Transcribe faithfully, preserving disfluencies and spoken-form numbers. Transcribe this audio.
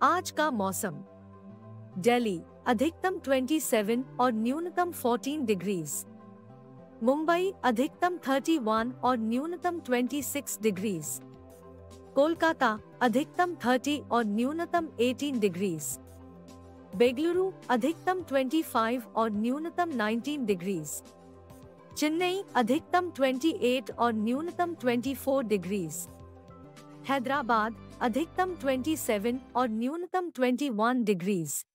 आज का मौसम। दिल्ली अधिकतम सत्ताईस और न्यूनतम चौदह डिग्रीज। मुंबई अधिकतम इकतीस और न्यूनतम छब्बीस डिग्रीज। कोलकाता अधिकतम तीस और न्यूनतम अठारह डिग्रीज। बेंगलुरु अधिकतम पच्चीस और न्यूनतम उन्नीस डिग्रीज। चेन्नई अधिकतम अट्ठाईस और न्यूनतम चौबीस डिग्रीज। हैदराबाद अधिकतम सत्ताईस और न्यूनतम इक्कीस डिग्रीज।